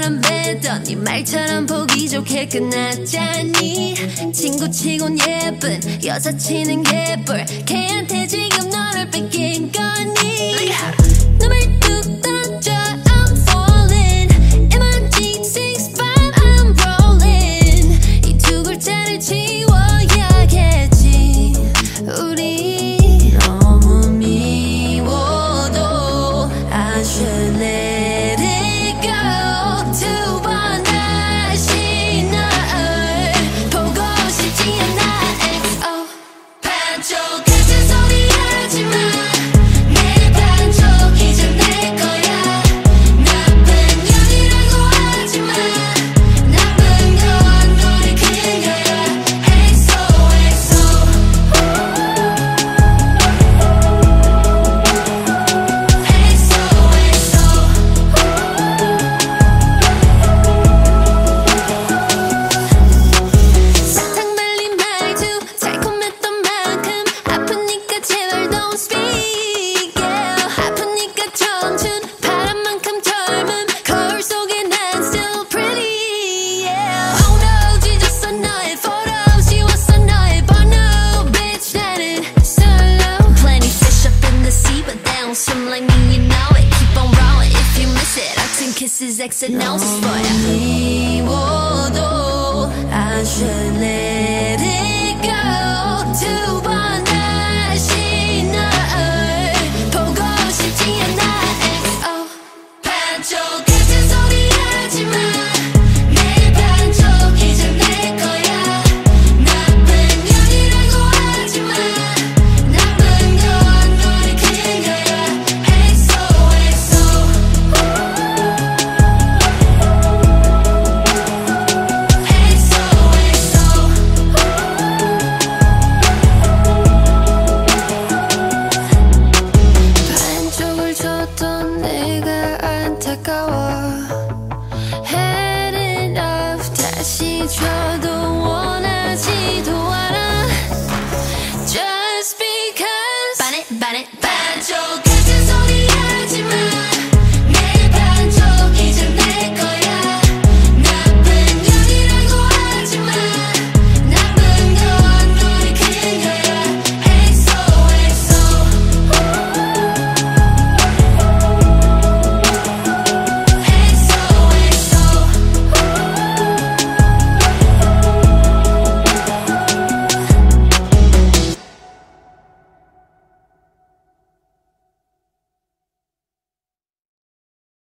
바람 뱉던 네 말처럼 보기 좋게 끝났잖니. 친구치곤 예쁜 여사친은 개뿔. 걔한테 지금 너를 뺏긴 거니. 눈을 뚝 던져 I'm falling. M-I-G-6-5 I'm rolling. 이 두 글자를 지워야겠지. 우리 너무 미워도 I should let it go. 두 번 다시 널 보고 싶지 않아. XO 반쪽 같은 소리 하지마. 내 반쪽 이제 내 거야. 나쁜 년이라고 하지마. 나쁜 건 너를 그거야. XO XO 사탕 발린 말투 달콤했던 만큼 아프니까 제발 don't speak yeah. 아프니까 청춘 바람만큼 젊음 거울 속에 난 still pretty yeah. Oh no 찢었어 너의 photo 지웠어 너의 번호 bitch 나는 solo. Plenty fish up in the sea but they don't swim like me you know it. Keep on rolling if you miss it. Hugs and kisses exit noses for ya. 미워도 I should let